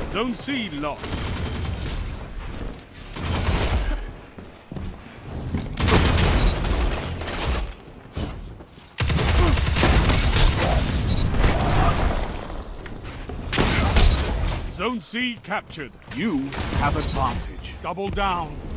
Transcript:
Zone C lost. Zone C captured. You have advantage. Double down.